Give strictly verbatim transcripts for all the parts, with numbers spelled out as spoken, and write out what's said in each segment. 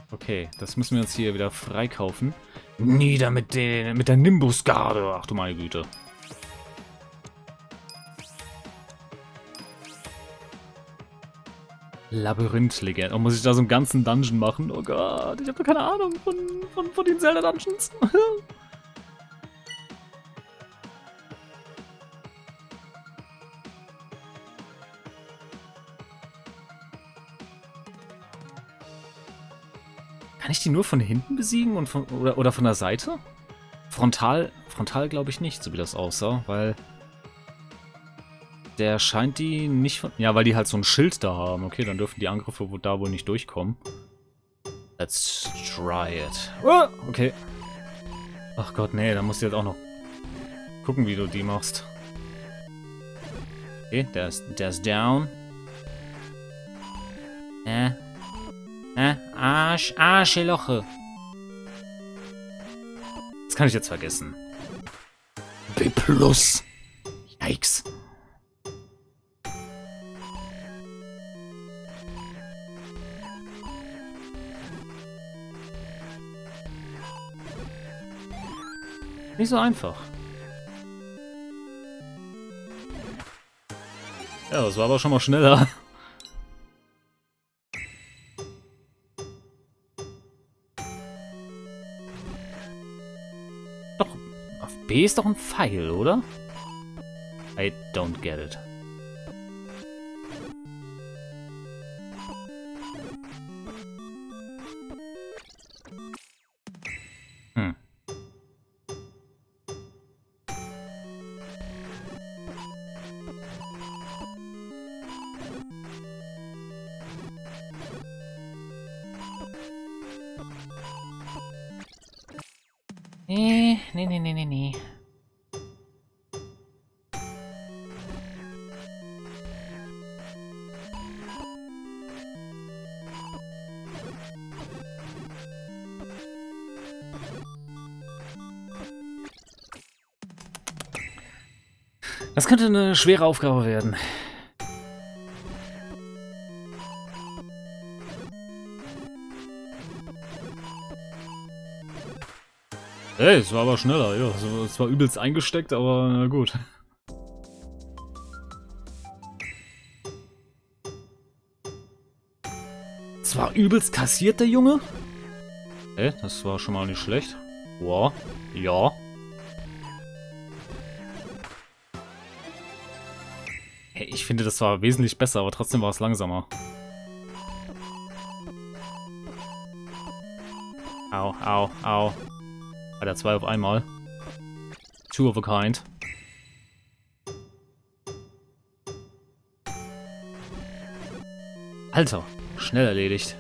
Okay, das müssen wir uns hier wieder freikaufen. Nieder mit, den, mit der Nimbusgarde. Ach du meine Güte. Labyrinth-Legende. Oh, muss ich da so einen ganzen Dungeon machen? Oh Gott, ich habe doch keine Ahnung von, von, von den Zelda-Dungeons. Kann ich die nur von hinten besiegen und von, oder, oder von der Seite? Frontal, frontal glaube ich nicht, so wie das aussah, weil der scheint die nicht von... Ja, weil die halt so ein Schild da haben. Okay, dann dürfen die Angriffe da wohl nicht durchkommen. Let's try it. Oh, okay. Ach Gott, nee, da musst du jetzt auch noch gucken, wie du die machst. Okay, der ist, der ist down. Äh. Äh, Arsch, Arscheloche. Das kann ich jetzt vergessen. B plus. Yikes. Nicht so einfach. Ja, das war aber schon mal schneller. Doch, auf B ist doch ein Pfeil, oder? I don't get it. Hm. Nee, nee, nee, nee, nee, nee. Das könnte eine schwere Aufgabe werden. Ey, es war aber schneller, ja. Es war übelst eingesteckt, aber na gut. Es war übelst kassiert, der Junge. Ey, das war schon mal nicht schlecht. Wow, ja. Hey, ich finde, das war wesentlich besser, aber trotzdem war es langsamer. Au, au, au. Alter, zwei auf einmal. Two of a kind. Alter, schnell erledigt.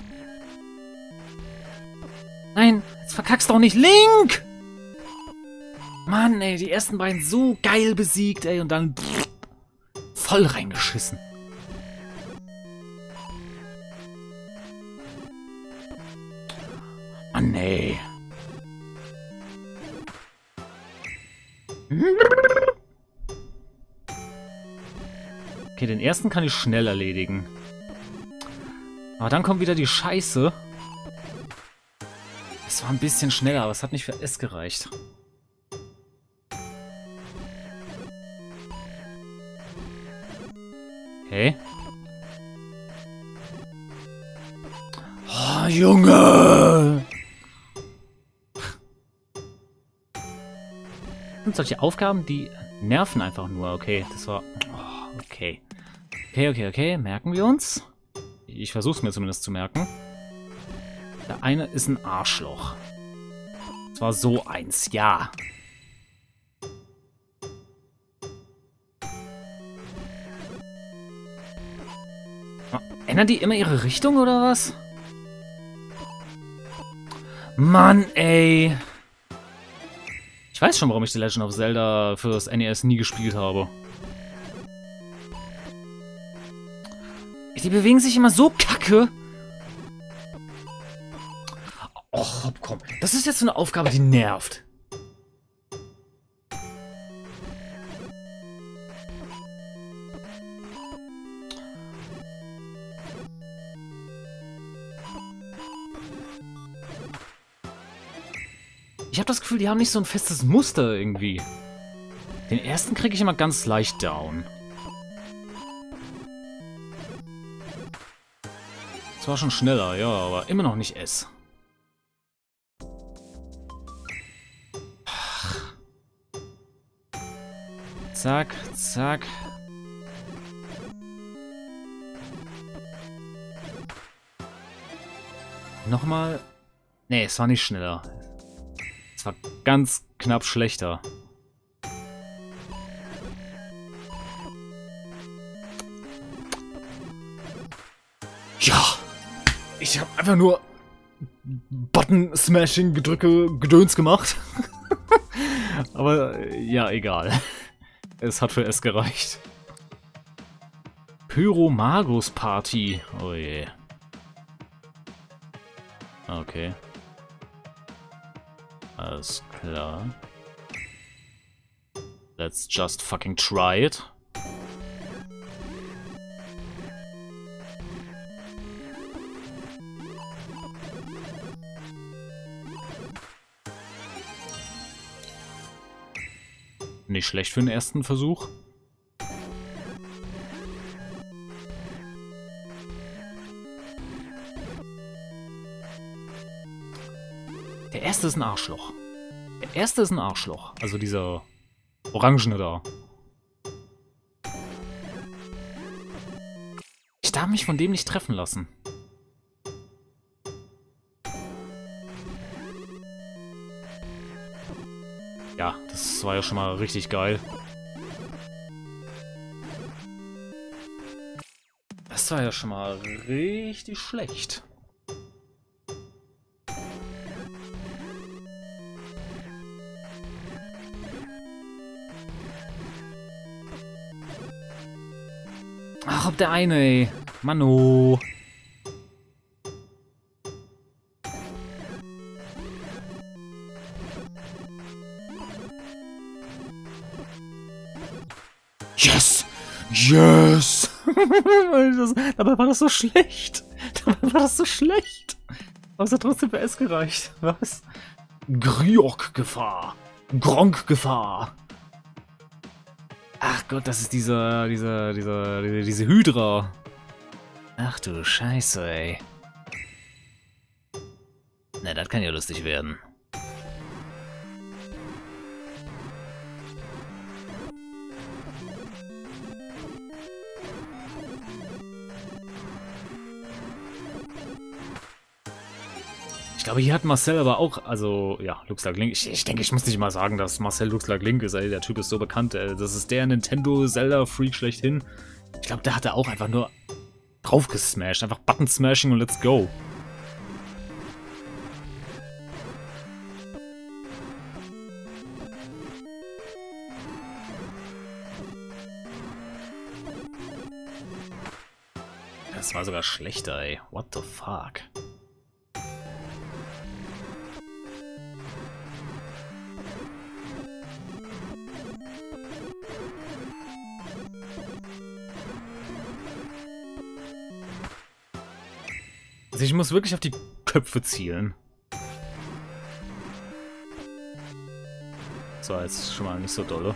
Nein, jetzt verkackst doch nicht, Link! Mann, ey, die ersten beiden so geil besiegt, ey, und dann pff, voll reingeschissen. Mann, ey. Okay, den ersten kann ich schnell erledigen. Aber dann kommt wieder die Scheiße. Es war ein bisschen schneller, aber es hat nicht für S gereicht. Okay. Oh, Junge! Und solche Aufgaben, die nerven einfach nur. Okay, das war... Oh, okay. Okay, okay, okay. Merken wir uns. Ich versuche es mir zumindest zu merken. Der eine ist ein Arschloch. Das war so eins, ja. Ändern die immer ihre Richtung, oder was? Mann, ey. Ich weiß schon, warum ich The Legend of Zelda für das N E S nie gespielt habe. Die bewegen sich immer so kacke. Och, komm. Das ist jetzt so eine Aufgabe, die nervt. Ich habe das Gefühl, die haben nicht so ein festes Muster irgendwie. Den ersten kriege ich immer ganz leicht down. Zwar schon schneller, ja, aber immer noch nicht S. Zack, zack. Nochmal. Nee, es war nicht schneller. Es war ganz knapp schlechter. Ja! Ich habe einfach nur Button-Smashing-Gedrücke Gedöns gemacht. Aber ja, egal. Es hat für S gereicht. Pyromagus-Party. Oh je. Okay. Alles klar. Let's just fucking try it. Nicht schlecht für den ersten Versuch. Der erste ist ein Arschloch. Der erste ist ein Arschloch. Also dieser Orangene da. Ich darf mich von dem nicht treffen lassen. Ja, das war ja schon mal richtig geil. Das war ja schon mal richtig schlecht. Ach, ob der eine, ey. Mano. Yes! Yes! das, dabei war das so schlecht. Dabei war das so schlecht. Aber es hat trotzdem für S gereicht. Was? Griok-Gefahr. Gronk-Gefahr. Ach Gott, das ist dieser, dieser, dieser, diese Hydra. Ach du Scheiße, ey. Na, das kann ja lustig werden. Ich glaube, hier hat Marcel aber auch, also, ja, Looks Like Link. Ich, ich denke, ich muss nicht mal sagen, dass Marcel Looks Like Link ist, ey. Der Typ ist so bekannt, ey. Das ist der Nintendo-Zelda-Freak schlechthin. Ich glaube, der hat da auch einfach nur drauf gesmashed. Einfach Button-Smashing und let's go. Das war sogar schlechter, ey. What the fuck? Also ich muss wirklich auf die Köpfe zielen. So, jetzt schon mal nicht so dolle.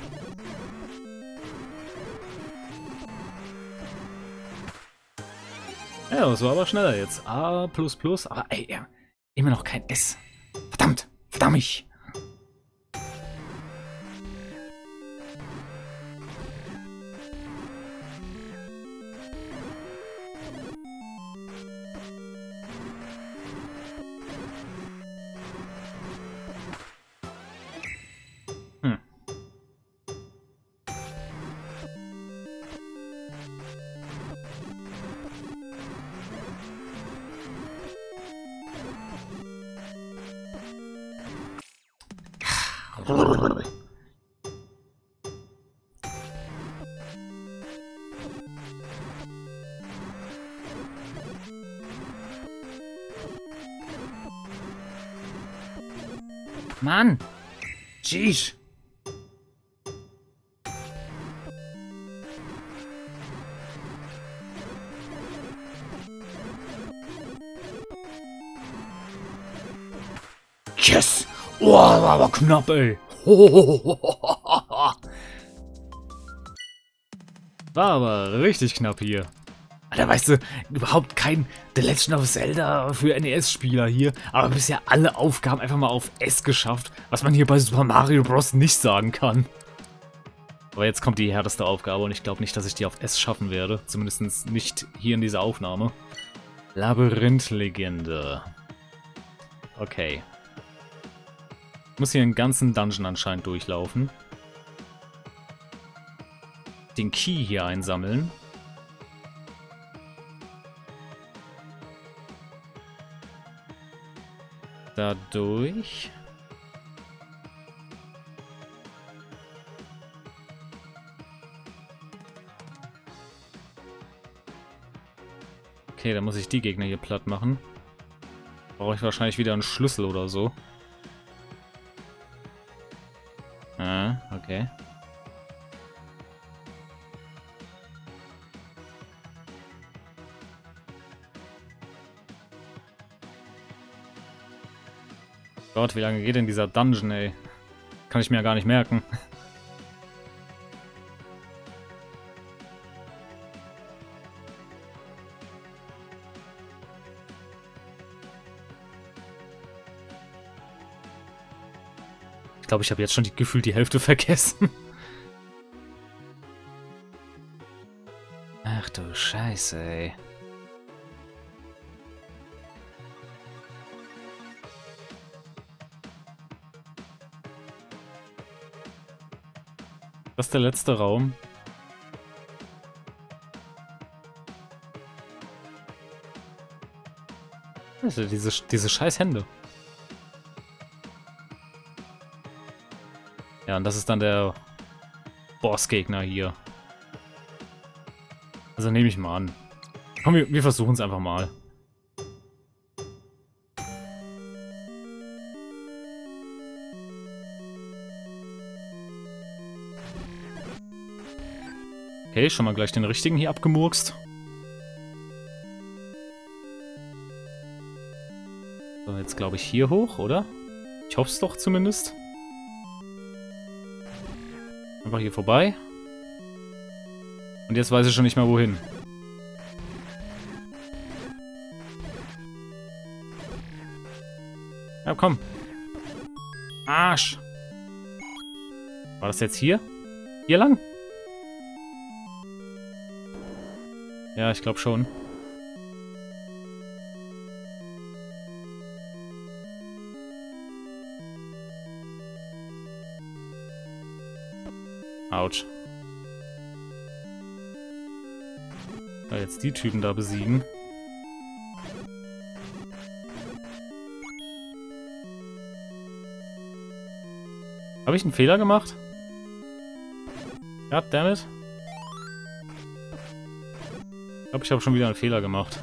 Ja, das war aber schneller jetzt. A plus plus, aber ey, ja, immer noch kein S. Verdammt, verdammt mich. Hm. Mann! Jeez! Yes! Oh, war aber knapp, ey. War aber richtig knapp hier. Alter, weißt du, überhaupt kein The Legend of Zelda für N E S-Spieler hier, aber bisher alle Aufgaben einfach mal auf S geschafft, was man hier bei Super Mario Bros. Nicht sagen kann. Aber jetzt kommt die härteste Aufgabe und ich glaube nicht, dass ich die auf S schaffen werde. Zumindest nicht hier in dieser Aufnahme. Labyrinth-Legende. Okay. Ich muss hier einen ganzen Dungeon anscheinend durchlaufen. Den Key hier einsammeln. Dadurch. Okay, dann muss ich die Gegner hier platt machen. Brauche ich wahrscheinlich wieder einen Schlüssel oder so. Ah, okay. Gott, wie lange geht denn dieser Dungeon, ey? Kann ich mir ja gar nicht merken. Ich glaube, ich habe jetzt schon die, gefühlt die Hälfte vergessen. Ach du Scheiße, ey. Das ist der letzte Raum. Also diese, diese scheiß Hände. Ja, und das ist dann der Bossgegner hier. Also nehme ich mal an. Komm, wir, wir versuchen es einfach mal. Okay, schon mal gleich den richtigen hier abgemurkst. So, jetzt glaube ich hier hoch, oder? Ich hoffe es doch zumindest. Einfach hier vorbei. Und jetzt weiß ich schon nicht mehr wohin. Ja, komm. Arsch. War das jetzt hier? Hier lang? Ja, ich glaube schon. Autsch. Ja, jetzt die Typen da besiegen. Habe ich einen Fehler gemacht? Goddammit. Ich glaube, ich habe schon wieder einen Fehler gemacht.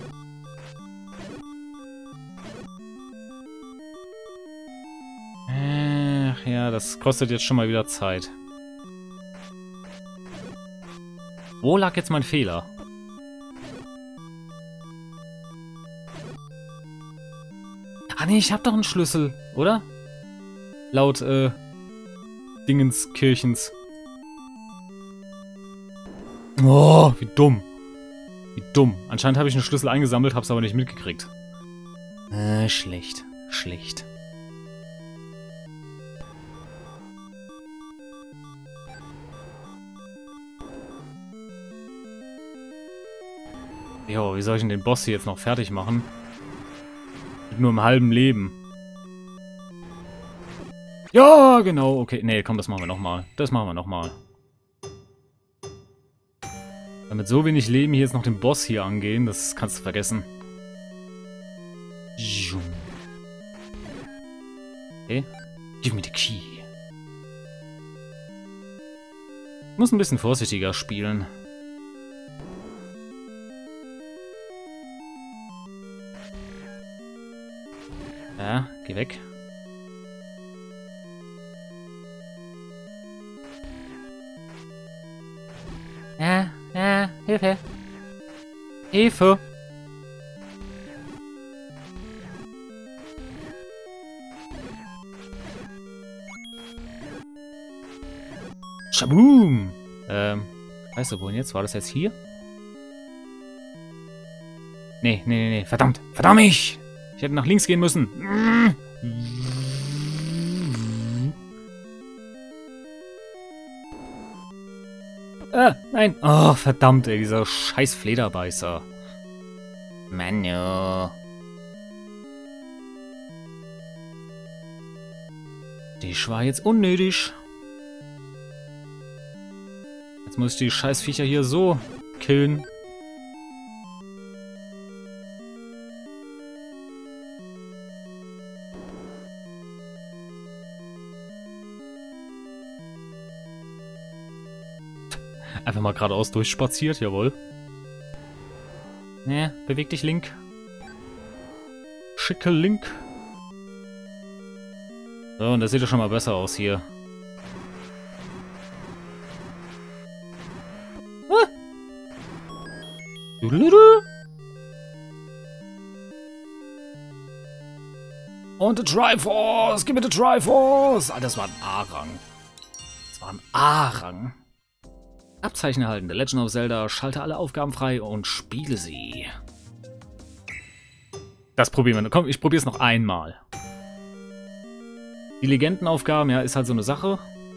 Ach ja, das kostet jetzt schon mal wieder Zeit. Wo lag jetzt mein Fehler? Ah nee, ich habe doch einen Schlüssel, oder? Laut, äh, Dingenskirchens. Oh, wie dumm. Wie dumm. Anscheinend habe ich einen Schlüssel eingesammelt, habe es aber nicht mitgekriegt. Äh, schlecht. Schlecht. Jo, wie soll ich denn den Boss hier jetzt noch fertig machen? Mit nur einem halben Leben. Ja, genau, okay. Nee, komm, das machen wir nochmal. Das machen wir nochmal. Damit so wenig Leben hier jetzt noch den Boss hier angehen, das kannst du vergessen. Okay. Give me the key. Ich muss ein bisschen vorsichtiger spielen. Ja, geh weg. Ja, ja, Hilfe. Hilfe. Schaboom! Ähm, weißt du, wohin jetzt? War das jetzt hier? Nee, nee, nee, nee. Verdammt! Verdammt mich! Ich hätte nach links gehen müssen. Ah, nein. Oh, verdammt, ey, dieser scheiß Flederbeißer. Manu. Die war jetzt unnötig. Jetzt muss ich die Scheißviecher hier so killen. Einfach mal geradeaus durchspaziert, jawohl. Ne, beweg dich, Link. Schicke Link. So, und das sieht ja schon mal besser aus hier. Ah. Und the Triforce! Gib mir the Triforce! Ah, das war ein A-Rang. Das war ein A-Rang. Abzeichen erhalten. The Legend of Zelda. Schalte alle Aufgaben frei und spiele sie. Das probieren wir. Komm, ich probiere es noch einmal. Die Legendenaufgaben, ja, ist halt so eine Sache.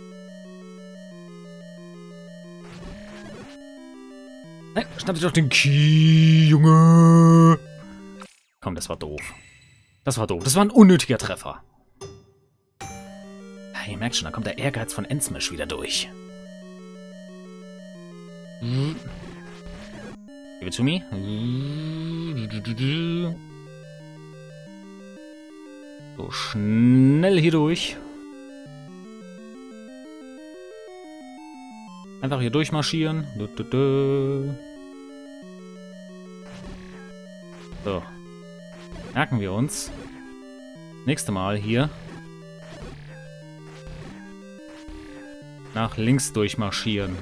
Nein, schnapp dich doch den Key, Junge. Komm, das war doof. Das war doof. Das war ein unnötiger Treffer. Ja, ihr merkt schon, da kommt der Ehrgeiz von N-Smash wieder durch. Give it to me. So, schnell hier durch. Einfach hier durchmarschieren. So. Merken wir uns. Nächste Mal hier. Nach links durchmarschieren.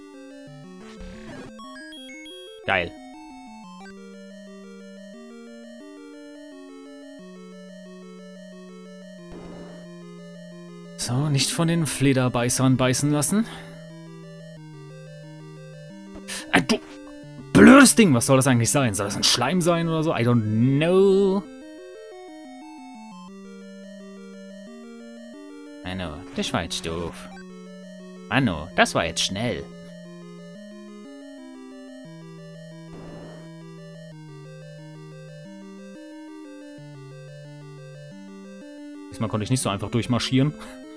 Geil. So, nicht von den Flederbeißern beißen lassen. Äh, du blödes Ding, was soll das eigentlich sein? Soll das ein Schleim sein oder so? I don't know. Mano, das war jetzt doof. Mano, das war jetzt schnell. Diesmal konnte ich nicht so einfach durchmarschieren.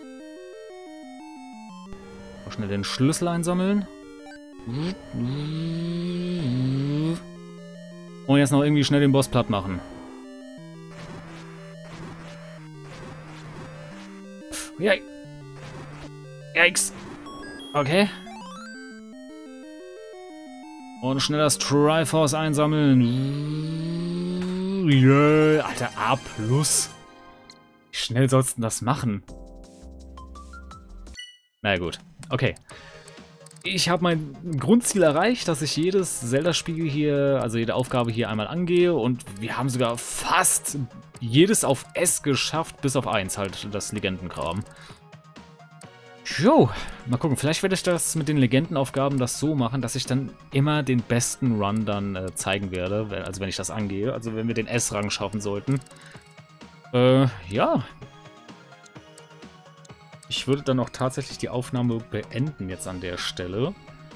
Mal schnell den Schlüssel einsammeln. Und jetzt noch irgendwie schnell den Boss platt machen. Yikes. Yikes. Okay. Und schnell das Triforce einsammeln. Yeah. Alter, A plus. Wie schnell sollst du das machen? Na ja, gut. Okay. Ich habe mein Grundziel erreicht, dass ich jedes Zelda-Spiel hier, also jede Aufgabe hier einmal angehe. Und wir haben sogar fast jedes auf S geschafft, bis auf eins halt, das Legendenkram. Jo, mal gucken. Vielleicht werde ich das mit den Legendenaufgaben das so machen, dass ich dann immer den besten Run dann äh, zeigen werde. Also wenn ich das angehe. Also wenn wir den S-Rang schaffen sollten. Äh, ja. Ich würde dann auch tatsächlich die Aufnahme beenden jetzt an der Stelle.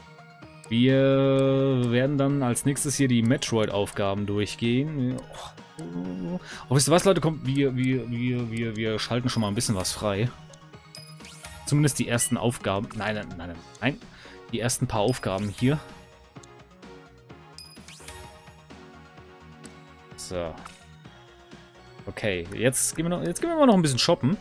Wir werden dann als nächstes hier die Metroid-Aufgaben durchgehen. Oh, oh, wisst ihr was, Leute? Kommt, wir, wir, wir, wir, wir schalten schon mal ein bisschen was frei. Zumindest die ersten Aufgaben. Nein, nein, nein, nein. Die ersten paar Aufgaben hier. So. Okay, jetzt gehen wir noch, jetzt gehen wir mal noch ein bisschen shoppen.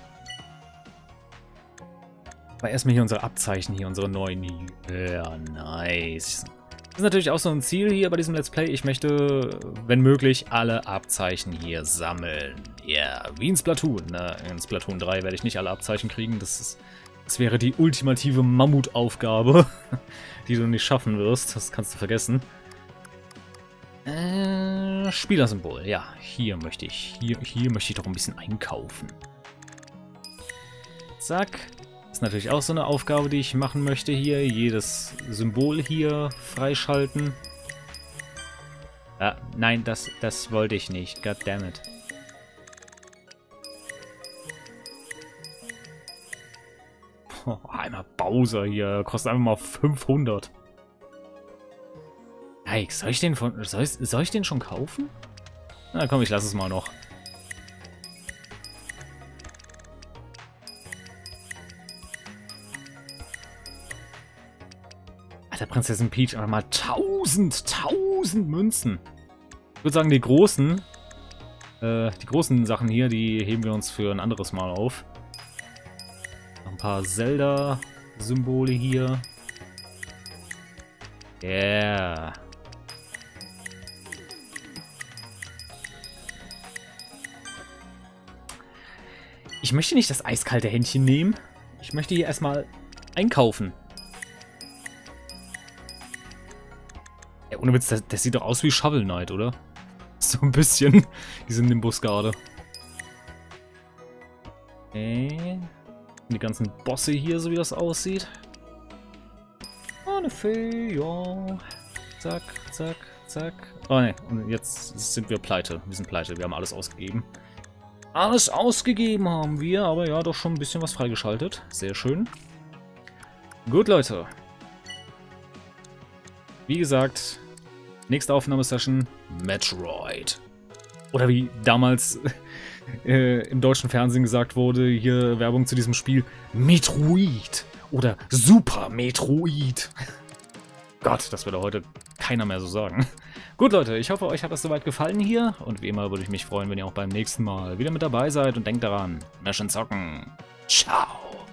Aber erstmal hier unsere Abzeichen, hier unsere neuen. Ja, nice. Das ist natürlich auch so ein Ziel hier bei diesem Let's Play. Ich möchte, wenn möglich, alle Abzeichen hier sammeln. Ja, yeah, wie in Splatoon. Ne? In Splatoon drei werde ich nicht alle Abzeichen kriegen. Das, ist, das wäre die ultimative Mammutaufgabe, die du nicht schaffen wirst. Das kannst du vergessen. Äh, Spielersymbol. Ja, hier möchte ich. Hier, hier möchte ich doch ein bisschen einkaufen. Zack. ist natürlich auch so eine Aufgabe, die ich machen möchte hier. Jedes Symbol hier freischalten. Ah, nein, das, das wollte ich nicht. Goddammit. Oh, einmal Bowser hier. Kostet einfach mal fünfhundert. Yikes, soll ich den von, soll ich, soll ich den schon kaufen? Na komm, ich lasse es mal noch. Alter, Prinzessin Peach, einfach mal tausend, tausend Münzen. Ich würde sagen, die großen, äh, die großen Sachen hier, die heben wir uns für ein anderes Mal auf. Noch ein paar Zelda-Symbole hier. Yeah. Ich möchte nicht das eiskalte Händchen nehmen. Ich möchte hier erstmal einkaufen. Ja, ohne Witz, das, das sieht doch aus wie Shovel Knight, oder? So ein bisschen, diese Nimbus gerade. Okay. Die ganzen Bosse hier, so wie das aussieht. Oh, eine Fee, ja. Zack, zack, zack. Oh ne, und jetzt sind wir pleite. Wir sind pleite, wir haben alles ausgegeben. Alles ausgegeben haben wir, aber ja, doch schon ein bisschen was freigeschaltet. Sehr schön. Gut, Leute. Wie gesagt, nächste Aufnahmesession, Metroid. Oder wie damals äh, im deutschen Fernsehen gesagt wurde, hier Werbung zu diesem Spiel, Metroid. Oder Super Metroid. Gott, das würde heute keiner mehr so sagen. Gut, Leute, ich hoffe, euch hat das soweit gefallen hier. Und wie immer würde ich mich freuen, wenn ihr auch beim nächsten Mal wieder mit dabei seid. Und denkt daran, Mesh and Zocken. Ciao.